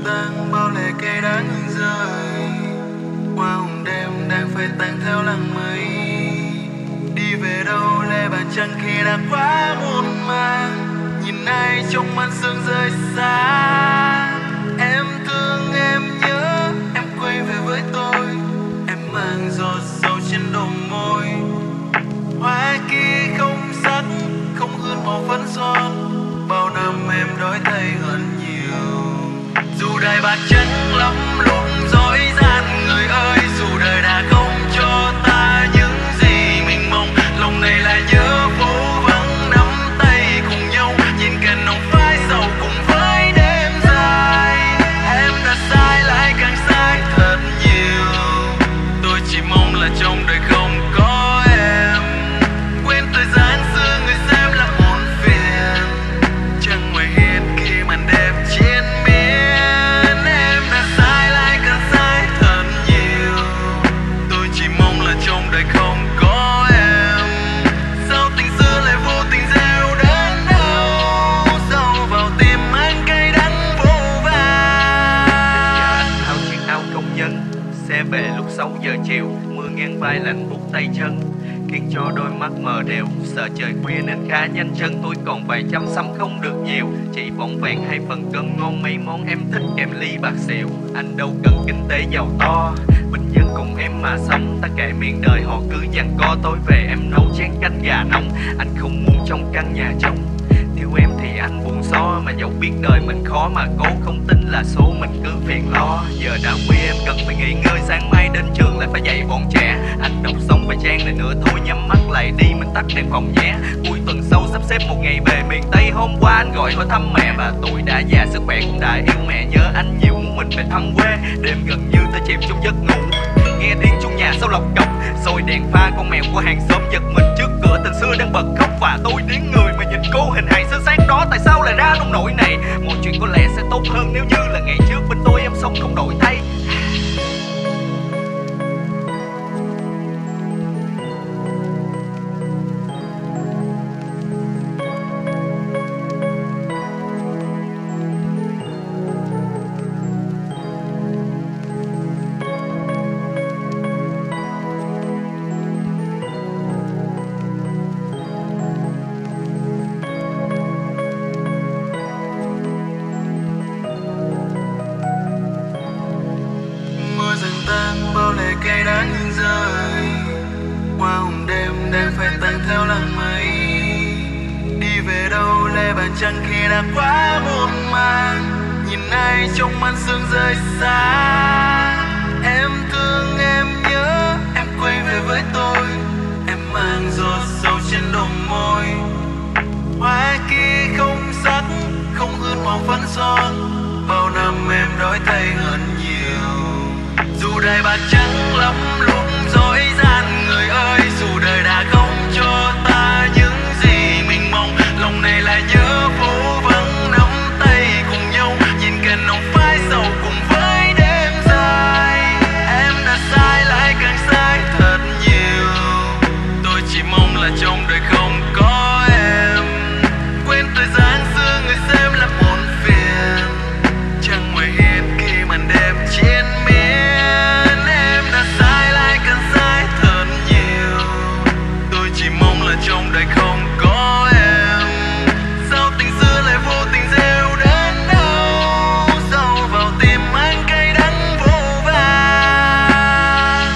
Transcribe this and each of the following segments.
tan bao lệ cây đã ngừng rơi, qua hồng đêm đang phai tàn theo làng mây. Đi về đâu lê bàn chân khi đã quá muôn màng, nhìn ai trong màn sương rơi xa. Em thương em nhớ em quay về với tôi, em mang giọt sầu trên đầu môi. Hoa kia không sắc không hương màu phấn son, bao năm em đổi thay hơn nhiều. Dù đời bạc trắng lắm lúc dối gian, người ơi dù đời đã không cho ta những gì mình mong, lòng này là nhớ phố vắng nắm tay cùng nhau, nhìn cảnh nồng phai sầu cùng với đêm dài. Em đã sai lại càng sai thật nhiều, tôi chỉ mong là trong đời không có em. Quên thời gian xưa người xem là muộn phiền, chẳng ngoài hiên khi màn đêm chiến miên. Em đã sai lại càng sai thật nhiều, tôi chỉ mong là trong đời không có em. Sao tình xưa lại vô tình gieo đến đâu, sâu vào tim anh cay đắng vô vàn. Áo chiếc áo công nhân, xe về lúc 6 giờ chiều, mưa ngang vai lạnh buốt tay chân, khiến cho đôi mắt mờ đều. Sợ trời khuya nên khá nhanh chân, tôi còn vài trăm xăm không được nhiều, chỉ vỏn vẹn 2 phần cơm ngon mấy món em thích kèm ly bạc xỉu. Anh đâu cần kinh tế giàu to, bình dân cùng em mà sống, ta kệ miền đời họ cứ giằng co. Tối về em nấu chén canh gà nóng, anh không muốn trong căn nhà trống. Thiếu em thì anh buồn so, mà dẫu biết đời mình khó mà cố không tin là số mình cứ phiền lo. Giờ đã khuya em cần phải nghỉ ngơi, sáng mai đến trường lại phải dạy bọn trẻ. Anh đọc xong vài trang này nữa thôi nhắm mắt lại đi, mình tắt đèn phòng nhé. Cuối tuần sau sắp xếp một ngày về miền Tây, hôm qua anh gọi hỏi thăm mẹ và tôi đã già sức khỏe cũng đã yêu mẹ. Nhớ anh nhiều muốn mình về thăm quê, đêm gần như ta chìm trong giấc ngủ. Nghe tiếng chuông nhà sau lọc cọc, rồi đèn pha con mèo của hàng xóm giật mình trước cửa tình xưa đang bật khóc. Và tôi điếng người mà nhìn cô hình hài sơ sát đó, tại sao lại ra nông nỗi này. Mọi chuyện có lẽ sẽ tốt hơn nếu như là ngày trước bên tôi em sống không đổi thay. Cây đã ngừng rơi, qua hồng đêm đang phai tàn theo làng mây. Đi về đâu lê bàn chân khi đã quá muộn màng, nhìn ai trong màn sương rơi xa. Em thương em nhớ em quay về với tôi, em mang giọt sầu trên đầu môi. Hoa kia không sắc không hương màu phấn son, bao năm em đổi thay hơn nhiều. Dù đời bạc trắng lắm lúc dối gian, người ơi dù đời đã không cho ta những gì mình mong, lòng này là nhớ phố vắng nắm tay cùng nhau, nhìn cảnh nồng phai sầu cùng với đêm dài. Em đã sai lại càng sai thật nhiều, tôi chỉ mong là trong đời không có em. Quên thời gian xưa người xem là muộn phiền, chẳng ngoài hiên khi màn đêm chiến miên. Trong đời không có em, sao tình xưa lại vô tình gieo đến đâu, sâu vào tim anh cay đắng vô vàn.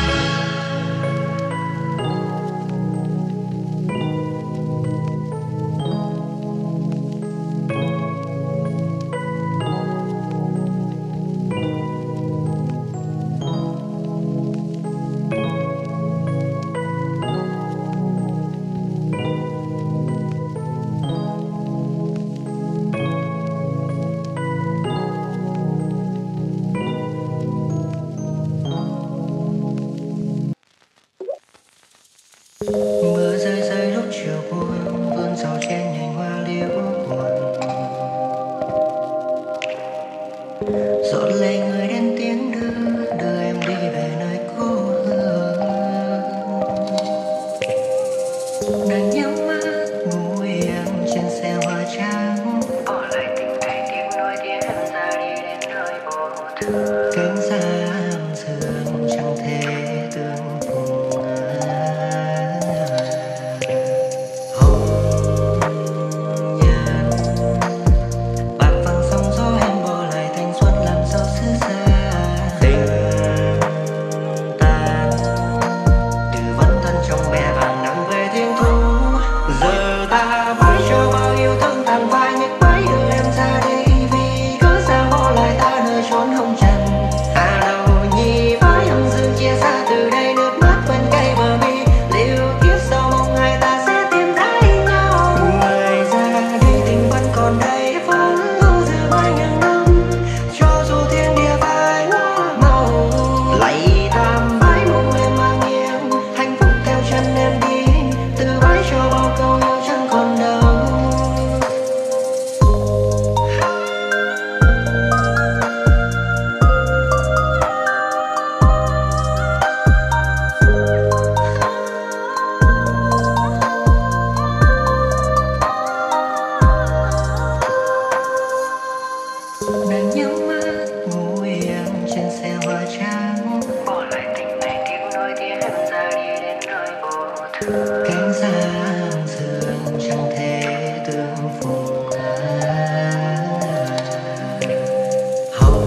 Mưa rơi rơi lúc chiều buồn, vươn dầu trên nhành hoa liễu buồn. Dọn lấy người đến tiếng đưa em đi về nơi cố hương. Nàng nhắm mắt ngủ yên trên xe hoa trắng, bỏ lại tình ngày kiếm nối tiếng ra đi đến nơi buồn. cánh giang sương chẳng thể tương phùng hồng nhan bạc vàng sóng gió em bỏ lại thanh xuân làm sao xứ xa tình tan từ vấn thân trong bé vàng nắng về thiên thu giờ ta mãi cho bao yêu thương tàn phai nhức mãi đưa em ra đây vì cớ sao bỏ lại ta nơi chốn hồng trần hà đầu nhi với âm dương chia xa từ đây nước mắt bên cây bờ mi liệu kiếp sau mong hai ta sẽ tìm thấy nhau người ra đi tình vẫn còn đây vẫn lưu giữ bao nhiêu năm cho dù thiên địa phai ngã màu lạy tam bái mong em mang nghiêng hạnh phúc theo chân em đi từ bái cho bao câu yêu chẳng còn đâu. Nàng nhắm mắt ngủ yên trên xe hoa trắng bỏ lại tình này tiếng nói tiếng em ra đi đến nơi vô thường cánh giang sương chẳng thể tương phùng hồng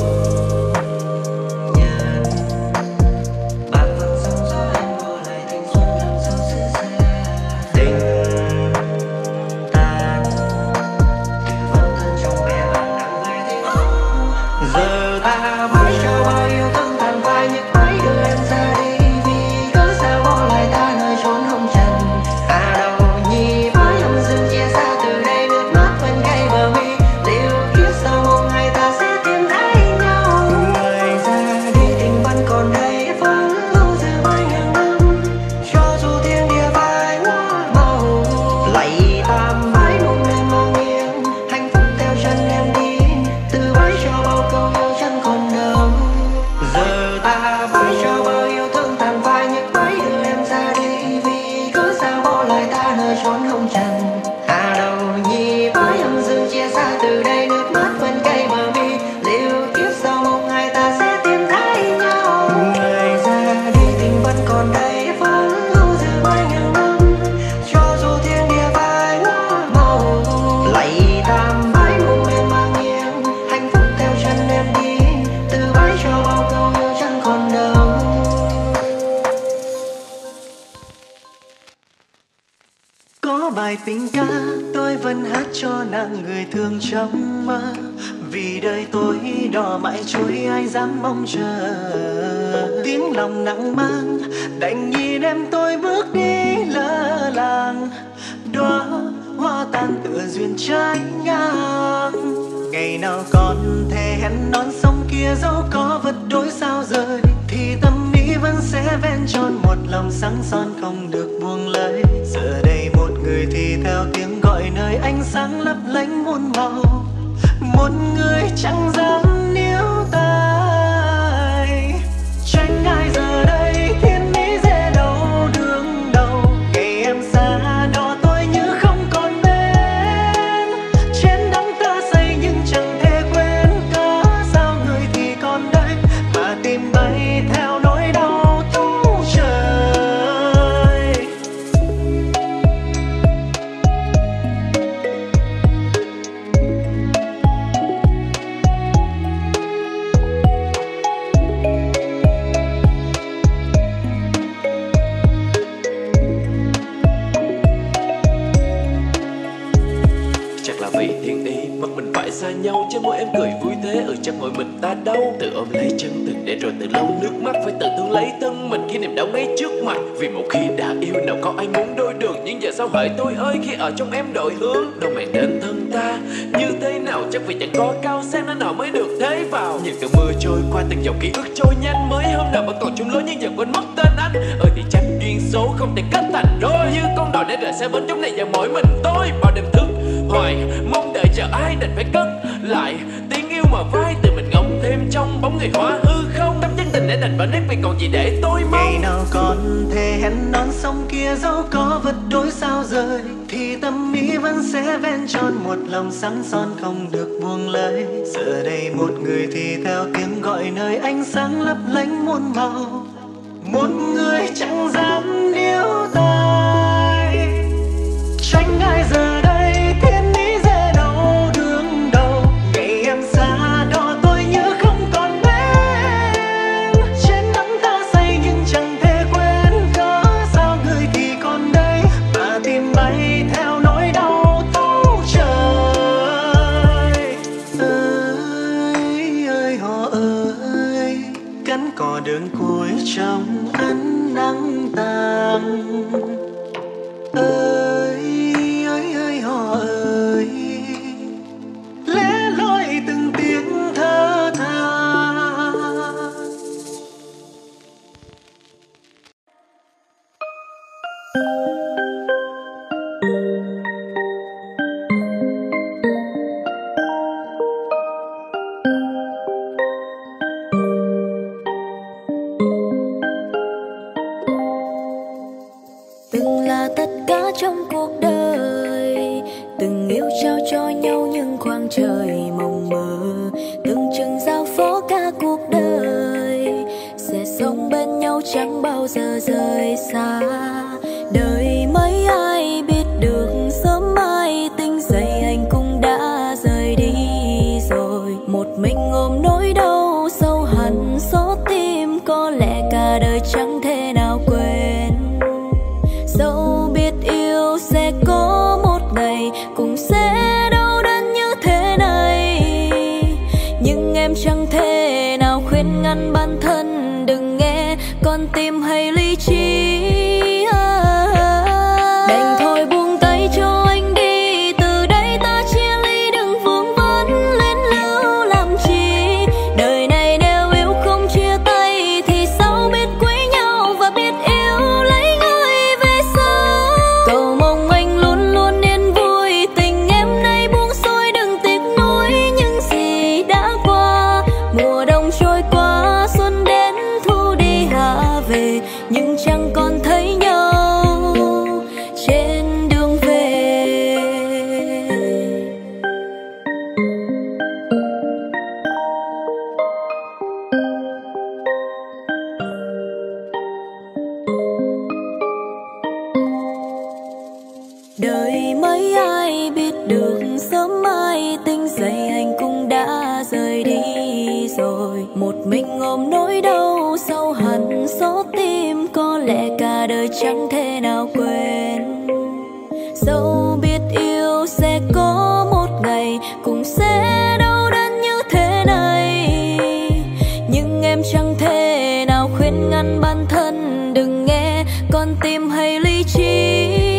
nhan bạc vàng sóng gió em bỏ lại thanh xuân làm sao xứ xa tình tan từ vấn thân trong bé vàng nắng về thiên thu giờ ta mãi cho bao yêu thương tàn phai nhức mãi đưa em ra đi vì cớ sao bỏ lại ta nơi chốn hồng trần hà đầu nhi với âm dương chia xa từ đây nước mắt bên cây bờ mi liệu kiếp sau mong hai ta sẽ tìm thấy nhau người ra đi tình vẫn còn đây vẫn lưu giữ bao nhiêu năm cho dù thiên địa phai ngã màu lạy tam bái mong em mang nghiêng hạnh phúc theo chân em đi từ bái cho bao câu yêu chẳng còn đâu giờ ta bái cho bao yêu thương tàn phai nhức mãi đưa em ra đi vì cớ sao bỏ lại ta nơi chốn hồng trần hà đầu nhi với âm dương chia xa từ đây nước mắt bên cây bờ mi liệu kiếp sau mong hai ta sẽ tìm thấy nhau người ra đi tình vẫn còn đây vẫn lưu giữ bao nhiêu năm cho dù thiên địa phai ngã màu lạy tam bái mong em mang nghiêng hạnh phúc theo chân em đi từ bái cho bao câu yêu chẳng còn đâu. Có bài tình ca tôi vẫn hát cho nàng người thương trong mơ vì đời tôi đỏ mãi trôi ai dám mong chờ tiếng lòng nặng mang đành nhìn em tôi bước đi lơ làng đóa hoa tan tựa duyên trái ngang ngày nào còn thề hẹn non sông kia dẫu có vật đối sao rời thì tâm ý vẫn sẽ ven tròn một lòng sáng son không được buông lời giờ đây một người thì theo tiếng gọi nơi ánh sáng lấp lánh muôn màu một người chẳng dám níu tay tránh ai giờ đây thiên lý dễ đâu đương đầu ngày em xa đó tôi như không còn bên trên đắng ta say nhưng chẳng thể quên cớ sao người thì còn đây mà tìm bay theo nỗi đau thấu trời. Chắc là vì thiên ý bắt mình phải xa nhau chứ mỗi em cười vui thế chắc mỗi mình ta đau tự ôm lấy chân tình để rồi từ lâu nước mắt phải tự thương lấy thân mình khi niềm đau ngay trước mặt vì một khi đã yêu nào có ai muốn đôi được nhưng giờ sao hỡi tôi ơi khi ở trong em đổi hướng đâu mày đến thân ta như thế nào chắc vì chẳng có cao sang nên họ mới được thế vào những cơn mưa trôi qua từng dòng ký ức trôi nhanh mới hôm nào vẫn còn chung lối nhưng giờ quên mất tên anh thì chắc duyên số không thể kết thành đôi như con đò để rời xa bến trong này giờ mỗi mình tôi bao đêm thức hoài mong đợi chờ ai đành phải cất lại tiếng yêu mà vai từ mình ngóng thêm trong bóng người hóa hư không đắm chân tình nên đành vẫn nếp vì còn gì để tôi mong. Ngày nào còn thề hẹn non sông kia dẫu có vật đối sao rời, thì tâm ý vẫn sẽ ven tròn một lòng sẵn son không được buông lời. Giờ đây một người thì theo tiếng gọi nơi ánh sáng lấp lánh muôn màu, một người chẳng dám níu tay. Tránh ai giờ đây thiên ý dễ đâu đương đầu, ngày em xa đó tôi như không còn bên. Trên nắng ta say nhưng chẳng thể quên, cớ sao người thì còn đây mà tìm bay theo nỗi đau thấu trời. Ơi ơi họ ơi, cánh cỏ đường cuối trong ánh nắng tàn. Ơi ơi ơi họ ơi, lẽ loi từng tiếng thở than. Từng là tất cả trong cuộc đời, từng yêu trao cho nhau những khoảng trời mộng mơ, từng chừng giao phó cả cuộc đời, sẽ sống bên nhau chẳng bao giờ rời xa. Đời mấy ai biết được sớm mai tỉnh dậy anh cũng đã rời đi rồi, một mình ôm nỗi đau sâu hằn xót tim, có lẽ cả đời chẳng thể nào quên. Dẫu biết yêu sẽ có một ngày cũng sẽ đau đớn như thế này, nhưng em chẳng thể nào khuyên ngăn bản thân đừng nghe con tim hay lý trí. Đành thôi buông tay cho anh đi, từ đây ta chia ly đừng vương vấn luyến lưu làm chi. Đời này nếu yêu không chia tay thì sao biết quý nhau và biết yêu lấy người về sau. Cầu mong anh luôn luôn yên vui, tình em nay buông xuôi đừng tiếc nuối những gì đã qua. Mùa đông trôi qua xuân đến thu đi hạ về, nhưng chẳng còn thấy nhau trên đường về. Đời mấy ai biết được sớm mai tỉnh dậy anh cũng đã rời đi rồi, một mình ôm nỗi đau sâu hằn xót tim, có lẽ cả đời chẳng thể nào quên. Dẫu biết yêu sẽ có một ngày cũng sẽ đau đớn như thế này, nhưng em chẳng thể nào khuyên ngăn bản thân đừng nghe con tim hay lý trí.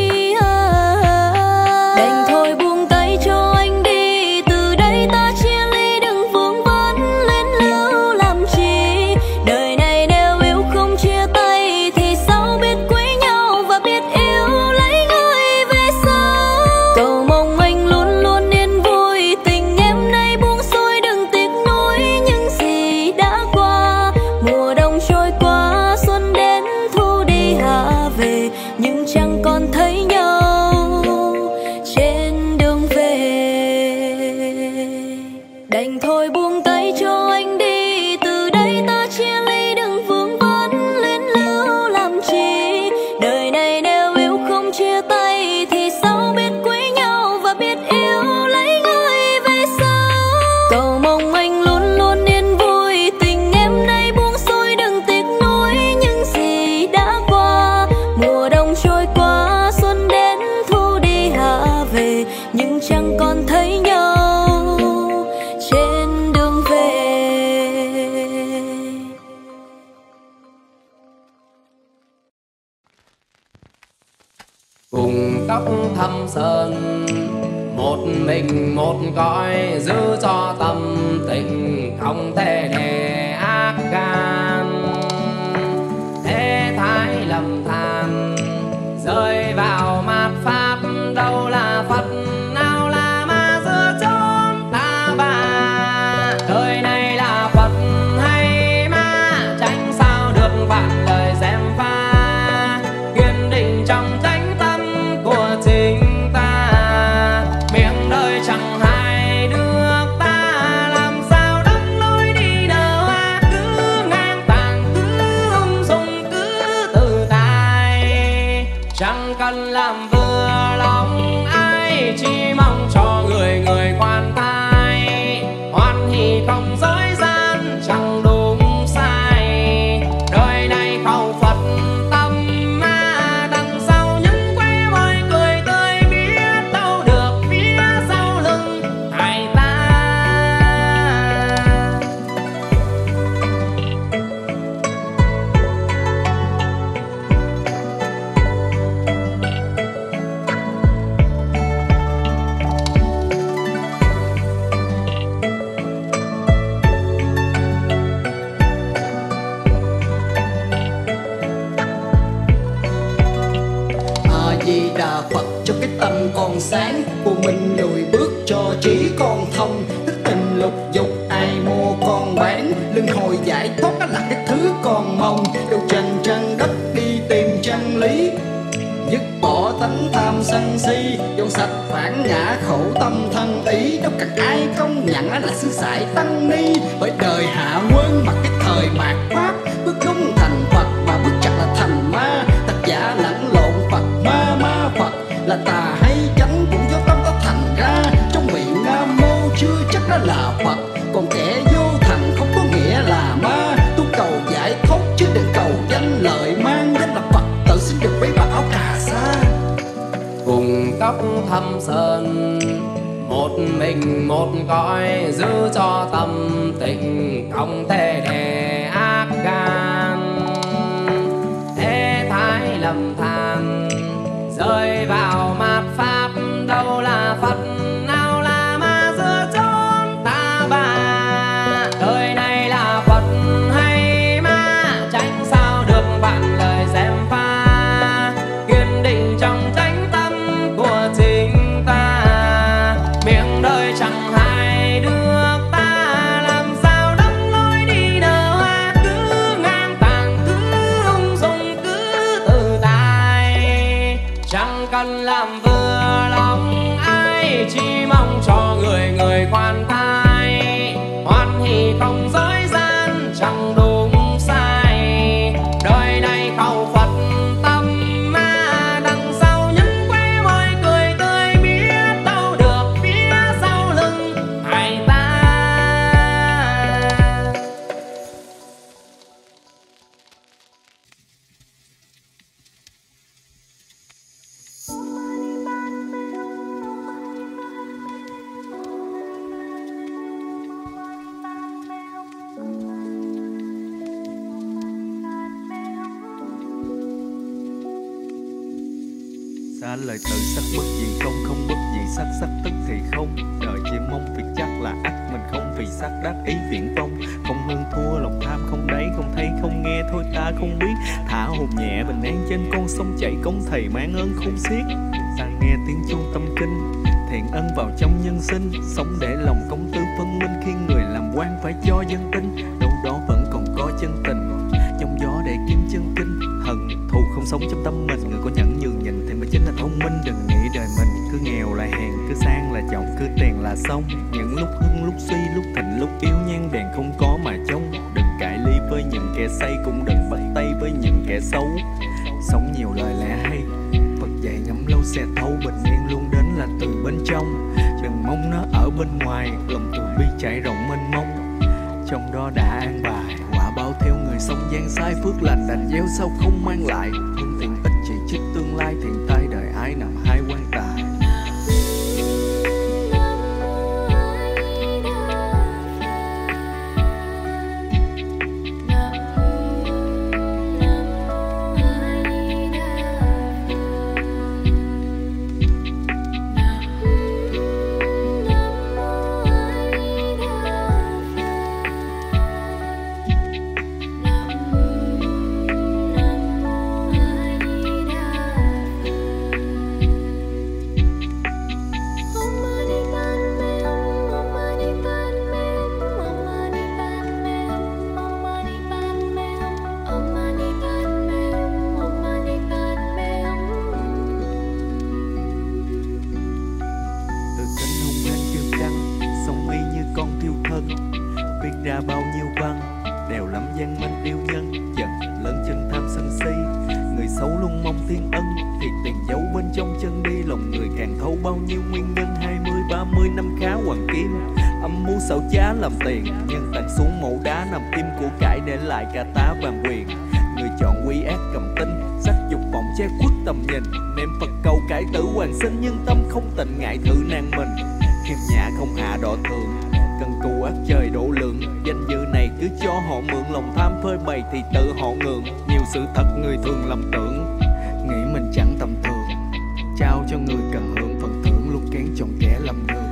Đành thôi buông tay cho anh đi, từ đây ta chia ly đừng vương vấn luyến lưu làm chi. Đời này nếu yêu không chia tay thì sao biết quý nhau và biết yêu lấy người về sau. Cầu mong anh luôn luôn yên vui, tình em nay buông xuôi đừng tiếc nuối những gì đã qua. Mùa đông trôi qua xuân đến thu đi hạ về, nhưng chẳng còn thấy nhau trên đường về. Đành thôi buông tay cho anh đi, từ đây ta chia ly đừng vương vấn luyến lưu làm chi. Đời này nếu yêu không chia tay thì sao biết quý nhau và biết yêu lấy người về sau. Cầu mong anh luôn luôn yên vui, tình em nay buông xuôi đừng tiếc nuối những gì đã qua. Mùa đông trôi qua xuân đến thu đi hạ về, nhưng chẳng còn thấy nhau trên đường về. Cùng tóc thâm sơn, một mình một cõi, giữ cho tâm tình không thể để ác gan. Thế thái lầm than rơi vào mạt pháp, đâu là Phật nào là ma giữa chốn ta bà. Đời này là Phật hay ma tranh còn sáng. Của mình lùi bước cho trí con thông, thức tình lục dục ai mua con bán. Luân hồi giải thoát đó là cái thứ con mong, đâu trần trăng đất đi tìm chân lý. Dứt bỏ tánh tham sân si, dọn sạch phản ngã khổ tâm thân ý. Đâu cần ai công nhận là xứ sải tăng ni, bởi đời hạ quân mặc cái thời mạt pháp. Bước đúng thành Phật mà bước chặt là thành ma, thật giả lẫn lộn Phật ma, ma Phật là tà hay chánh cũng do tâm ta thành ra. Trong miệng Nam Mô chưa chắc đó là Phật, còn kẻ vô thành không có nghĩa là ma. Tu cầu giải thoát chứ đừng cầu danh lợi, mang danh là Phật tự xin được mấy bà áo cà sa. Cùng tóc thâm sơn, một mình một cõi, giữ cho tâm tình không thể để ác gan. Thế thái lầm than rơi vào mạt pháp, đâu là Phật nào là ma giữa chốn ta bà. Đời này là Phật hay ma, tránh sao được vạn lời xem pha. Kiên định trong chánh tâm của chính ta, miệng đời chẳng hại được ta. Làm sao đắm lối đi nở hoa, cứ ngang tàng cứ ung dung cứ tự tại. Chẳng cần làm vừa lòng ai, chỉ mong cho người người khoan thai. Hoan hỷ không dối gian, chẳng đúng sai. Đời này khẩu Phật tâm ma, đằng sau những quê môi cười tươi. Biết đâu được phía sau lưng hai ta. Xa lời tự sắc bất gì không, không bất gì sắc, sắc tức thì không. Đời chỉ mong việc chắc là ắt mình không, vì sắc đắc ý viễn vông. Không hơn thua lòng tham không đáy, không thấy không nghe thôi ta không biết. Thả hồn nhẹ bình an trên con sông chảy, công thầy mang ơn không xiết. Ta nghe tiếng chuông tâm kinh, thiện ân vào trong nhân sinh. Sống để lòng công tư phân minh, khi người làm quan phải cho dân tin. Đâu đó vẫn còn có chân tình, trong gió để kiếm chân kinh. Hận thù không sống trong tâm mình, người có nhẫn nhường nhịn thì mới chính là thông minh. Đừng nghĩ đời mình cứ nghèo là hèn, cứ sang là chọn, cứ tiền là xong. Những lúc hưng lúc suy, lúc thịnh lúc yếu, nhang đèn không có mà trông. Đừng cãi ly với những kẻ say, cũng đừng bắt tay với những kẻ xấu. Sống nhiều lời lẽ hay, Phật dạy ngắm lâu sẽ thấu. Bình yên luôn đến là từ bên trong, đừng mong nó ở bên ngoài. Lòng từ bi chảy rộng mênh mông, trong đó đã an bài. Quả bao theo người sống gian sai, phước lành đành gieo sao không mang lại. Hương tiền ích chỉ trích tương lai, thiện tai đời ai nằm hai quan tài. Bao nhiêu băng đều lắm gian manh yêu nhân, giận lớn chân tham sân si. Người xấu luôn mong thiên ân, thiệt tiền giấu bên trong chân đi. Lòng người càng thấu bao nhiêu nguyên nhân, 20-30 năm khá hoàng kim. Âm mưu xảo trá làm tiền, nhân tặng xuống mộ đá nằm im của cải, để lại cả tá vàng quyền. Người chọn quy ác cầm tinh, sắc dục vọng che khuất tầm nhìn. Niệm Phật cầu cải tử hoàn sinh, nhưng tâm không tịnh ngại thử nan mình. Khiêm nhã không hạ đọ thường, cần cù ác trời độ lượng. Danh dự này cứ cho họ mượn, lòng tham phơi bày thì tự họ ngượng. Nhiều sự thật người thường lầm tưởng, nghĩ mình chẳng tầm thường. Trao cho người cần hưởng phần thưởng, luôn kén chọn kẻ lầm đường.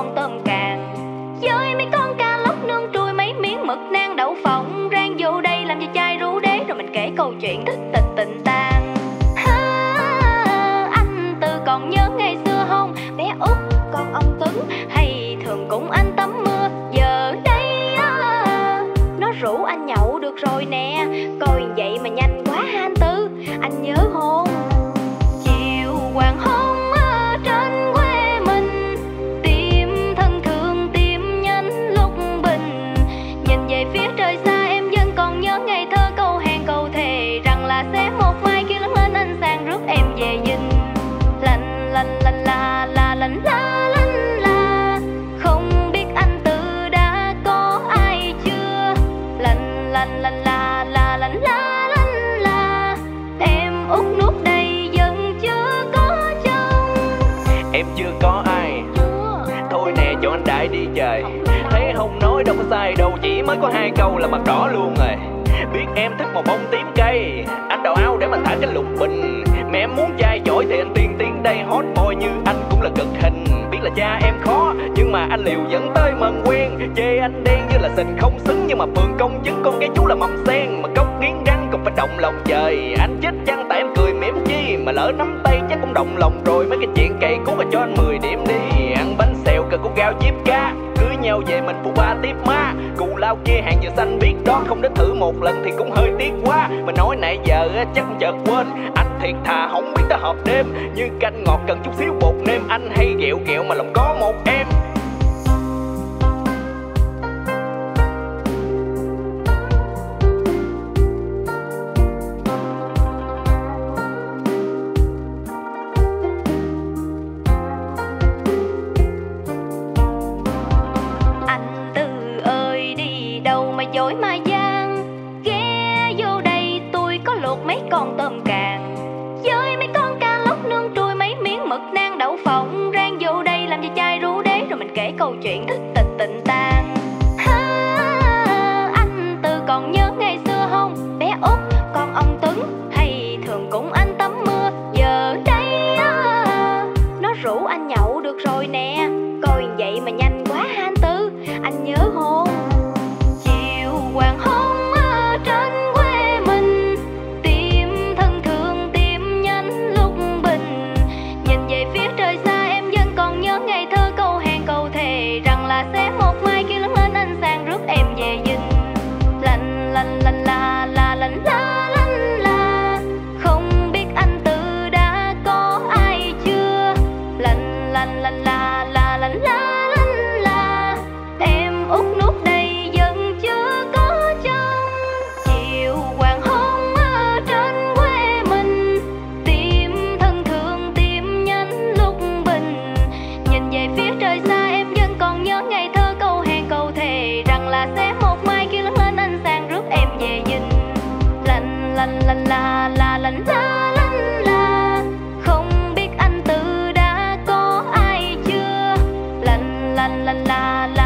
con tôm càng. Với mấy con cá lóc nướng trui mấy miếng mực nang đậu phộng, rang vô đây làm cho chai rú đế rồi mình kể câu chuyện thích tình tình tang. Anh Tư còn nhớ ngày xưa không? Bé Út con ông Tuấn hay thường cùng anh tắm mưa. Giờ đây nó rủ anh nhậu được rồi nè, coi vậy mà nhanh quá ha anh Tư, anh nhớ hôn. Chiều hoàng hôn ở trên quê mình, tim thân thương tim nhánh lúc bình. Nhìn về phía trời xa em vẫn còn nhớ ngày thơ câu hẹn câu thề rằng là sẽ một mai khi lớn lên anh sang rước em về dinh. Lành lành lành la la lành la lành la, không biết anh Tư đã có ai chưa. Lành lành lành la la lành la lành la, em út nút đây vẫn chưa có chồng. Em chưa có ai, thôi nè cho anh đãi đi về. Thấy không nói đâu có sai đâu, chỉ mới có 2 câu là mặt đỏ luôn rồi. Biết em thích màu bông tím cây, anh đào ao để mà thả cái lục bình. Mẹ em muốn trai giỏi thì anh tiên đây, hot boy như anh cũng là cực hình. Biết là cha em khó nhưng mà anh liều dẫn tới mần quen. Chê anh đen như là sình không xứng, nhưng mà phường công chứng con cái chú là mầm sen. Mà cốc nghiến răng còn phải động lòng trời. Anh chết chăng tại em cười mỉm chi, mà lỡ nắm tay chắc cũng động lòng rồi. Mấy cái chuyện cày cú mà cho anh 10 điểm đi. Ăn bánh xèo cờ củ gạo chip cá, cưới nhau về mình phụ ba tiếp má. Cù lao kia hàng giờ xanh biết đó, không đến thử một lần thì cũng hơi tiếc quá. Mà nói nãy giờ chắc chợt quên, anh thiệt thà không biết ta hợp đêm. Như canh ngọt cần chút xíu bột nêm, anh hay ghẹo ghẹo mà lòng có một em. Anh Tư ơi đi đâu mà dối mà gian, ghé vô đây tôi có luộc mấy con tôm càng. Với mấy con cá lóc nướng trui mấy miếng mực nang đậu phộng, rang vô đây làm cho chai rú đế rồi mình kể câu chuyện thích tình tình tang. Anh Tư còn nhớ ngày xưa không? Bé Út con ông Tuấn hay thường cùng anh tắm mưa. Giờ đây nó rủ anh nhậu được rồi nè, coi vậy mà nhanh quá ha anh Tư, anh nhớ hôn. Chiều hoàng hôn ở trên quê mình, tim thân thương tim nhánh lúc bình. Nhìn về phía trời xa em vẫn còn nhớ ngày thơ câu hẹn câu thề rằng là sẽ một mai khi lớn lên anh sang rước em về dinh. Lành lành lành la la lành la lành la, không biết anh Tư đã có ai chưa. Lành lành lành la la lành la lành la, em út nút đây vẫn chưa có chồng. Chiều hoàng hôn ở trên quê mình, tim thân thương tim nhánh lúc bình. Nhìn về phía trời xa em vẫn còn nhớ ngày thơ câu hẹn câu thề rằng là sẽ một mai khi lớn lên anh sang rước em về dinh. Lành lành lành la la lành la lành la, không biết anh Tư đã có ai chưa. Lành lành lành la la